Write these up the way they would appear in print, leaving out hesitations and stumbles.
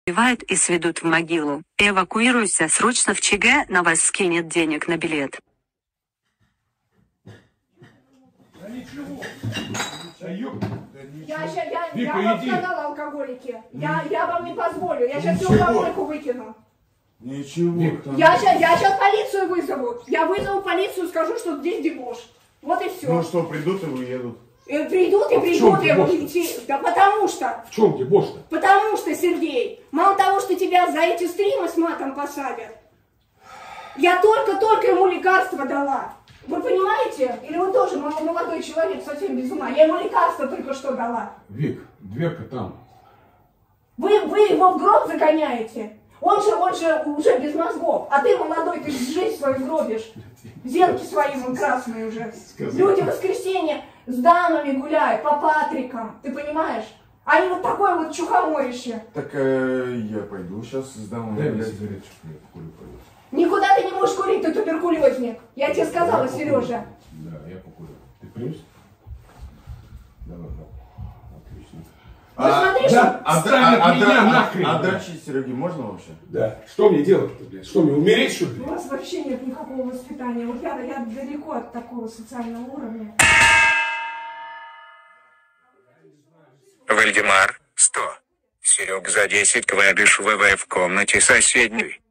убивают и сведут в могилу. Эвакуируйся срочно в ЧГ, на вас скинет денег на билет. Да ничего. Я вам сказала, алкоголики. Я вам не позволю. Я сейчас всю помойку выкину. Ничего. Я сейчас полицию вызову. Я вызову полицию, скажу, что здесь дебош. Вот и все. Ну что, придут и уедут. Придут и придут. Да потому что. В чем дебош-то? Потому что, Сергей, мало того, что тебя за эти стримы с матом посадят, я только ему лекарство дала. Вы понимаете? Или вы тоже молодой человек, совсем без ума? Я ему лекарство только что дала. Вик, дверка там. Вы его в гроб загоняете. Он же уже без мозгов. А ты молодой, ты жизнь свою гробишь. Зенки свои вон красные уже. Люди в воскресенье с дамами гуляют, по Патрикам. Ты понимаешь? Они вот такое вот чухоморище. Так я пойду сейчас с дамой. Дай мне сигареточку, я покурю, пойду. Никуда ты не можешь курить, ты туберкулезник. Я тебе сказала, Сережа. Да, я покурю. Ты плюс? Давай, да. Отлично. Смотри, что... А дрочить, Сереги, можно вообще? Да. Что мне делать-то, блядь? Что мне, умереть, что ли? У вас вообще нет никакого воспитания. Вот я далеко от такого социального уровня. Вальдемар, 100. Серег за 10 квадыш ВВ в комнате соседней.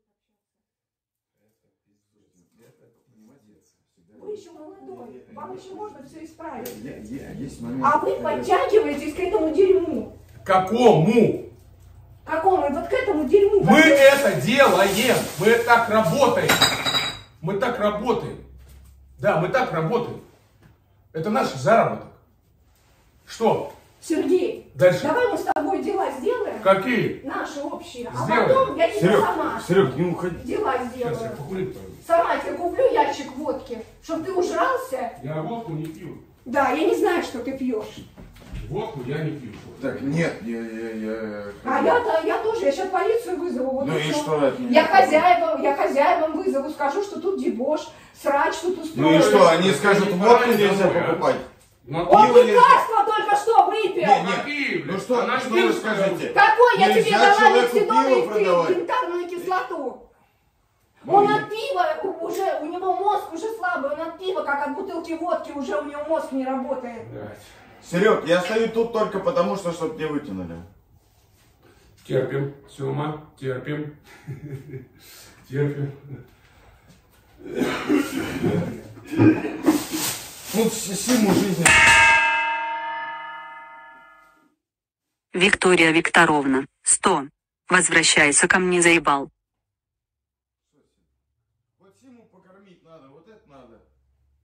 Вы еще молодой, вам еще можно все исправить. Есть момент. А вы подтягиваетесь к этому дерьму. Какому? Какому? Вот к этому дерьму. Мы это делаем. Мы так работаем. Мы так работаем. Да, мы так работаем. Это наш заработок. Что? Сергей, Дальше. давай мы с тобой дела сделаем. Какие? Наши общие. А Сделаем. потом я тебе сама Серег, не уходи. дела Сейчас я сделаю. покурить пойду. Сама тебе куплю ящик водки, чтобы ты ужрался. Я водку не пью. Да, я не знаю, что ты пьешь. Водку я не пью. Так, нет, я... А я тоже, я сейчас полицию вызову. Вот Ну и всё. что от меня? Я хозяевам вызову, скажу, что тут дебош, срач тут устроили. Ну и что, они скажут, водку нельзя покупать? На Он пиво нельзя. лекарство только что выпил. Нет, ну что, Она что вы пил, скажете? Какой я тебе Нельзя дала человеку мексидону пиво и продавать. янтарную кислоту? Он от пива уже, у него мозг уже слабый, он от пива, как от бутылки водки, уже у него мозг не работает. Серег, я стою тут только потому, что чтоб не вытянули. Терпим, Сёма, терпим. Терпим. Ну, всему жизни. Виктория Викторовна, 100. Возвращайся ко мне, заебал. Вот Симу покормить надо, вот это надо.